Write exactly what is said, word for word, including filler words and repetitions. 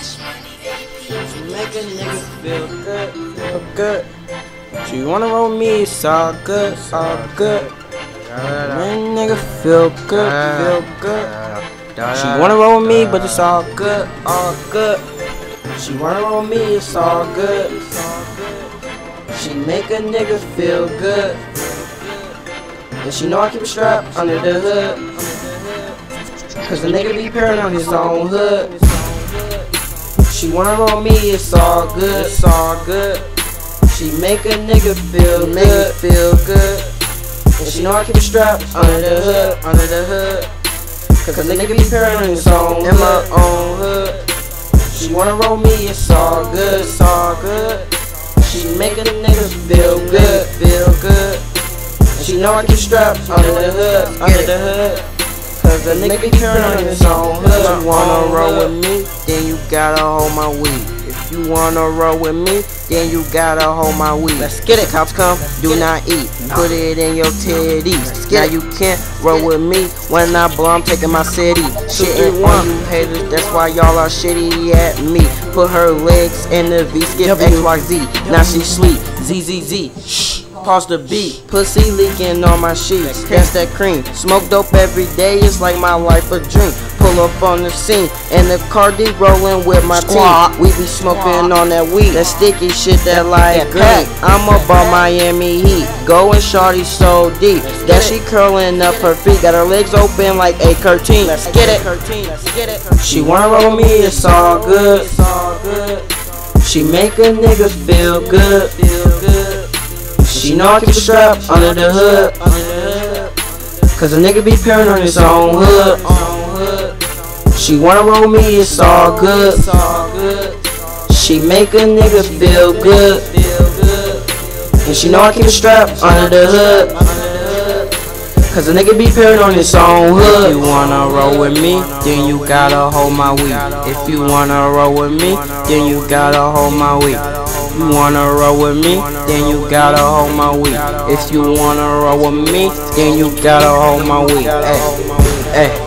She make a nigga feel good, feel good. She wanna roll me, it's all good, it's all good. Make a nigga feel good, feel good. She wanna roll me, but it's all good, all good. She wanna roll me, it's all good, it's all good. She make a nigga feel good. And she know I keep a strap under the hood, cause the nigga be parent on his own hood. She wanna roll me, it's all good, it's all good. She make a nigga feel good, feel good. And she know I keep a strap under the hood, under the hood, cause the nigga be parent on his own in my own hood. She wanna roll me, it's all good, it's all good. She make a nigga feel good, feel good. And she know I keep strapped under the hood, under the hood, cause the nigga be parent on his own hood. You wanna roll with me, then you gotta hold my weed. If you wanna roll with me, then you gotta hold my weed. Let's get it. Cops come, do not eat. Put it in your titties. Now you can't roll with me. When I blow, I'm taking my city. Shitting on you haters, that's why y'all are shitty at me. Put her legs in the V, skip X Y Z. Now she sleep, Z Z Z. Shh. Pause the beat, pussy leaking on my sheets. That's that cream. Smoke dope every day, it's like my life a dream. Pull up on the scene, and the car D rolling with my team. We be smoking on that weed, that sticky shit that like green. I'm about Miami Heat, going shawty so deep that she curling up her feet. Got her legs open like a curtain. Let's get it. She wanna roll me, it's all good. She make a nigga feel good. She know I keep a strap under the hood, cause a nigga be parent on his own hood. She wanna roll me, it's all good. She make a nigga feel good. And she know I keep a strap under the hood, cause a nigga be parent on his own hood. If you wanna roll with me, then you gotta hold my weed. If you wanna roll with me, then you gotta hold my weed. You wanna roll with me, then you gotta hold my weed. If you wanna roll with me, then you gotta hold my weed. Hey, hey.